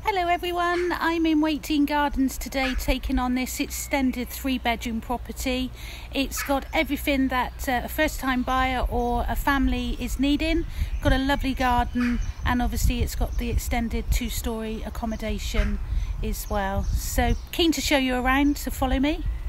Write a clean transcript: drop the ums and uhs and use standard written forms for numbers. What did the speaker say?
Hello everyone, I'm in Yatton Gardens today taking on this extended 3-bedroom property. It's got everything that a first-time buyer or a family is needing. Got a lovely garden and obviously it's got the extended 2-storey accommodation as well. So keen to show you around, so follow me.